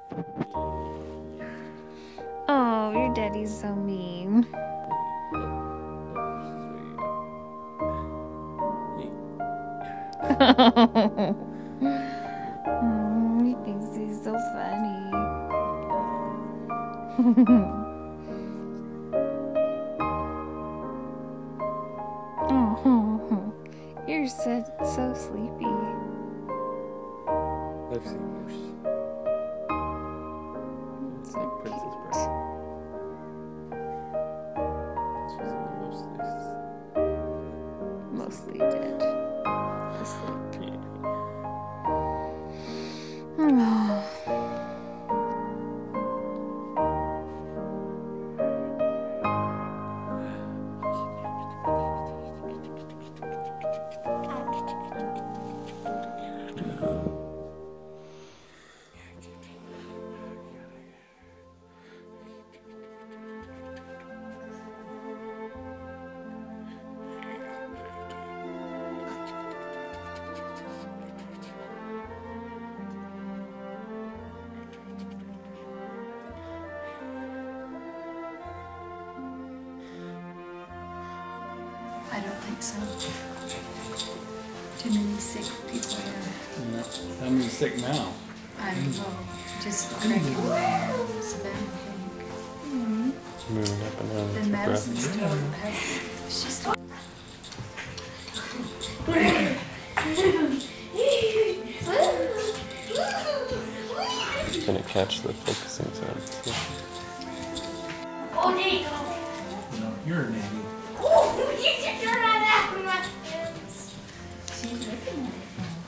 Oh, your daddy's so mean. He thinks he's so funny. Oh, you're so sleepy. I've seen worse. So Princess cute. Bride. She's in the most Mostly dead. Asleep. Oh. I don't think so. Too many sick people here. No. How many sick now? I don't know. Just Greg and Savannah, I think. Moving up and down. Then Madison still has. She's still. It's gonna catch the focusing sound. Oh, there you go. No, you're a nanny. Oh, you should turn on that. She's looking at it.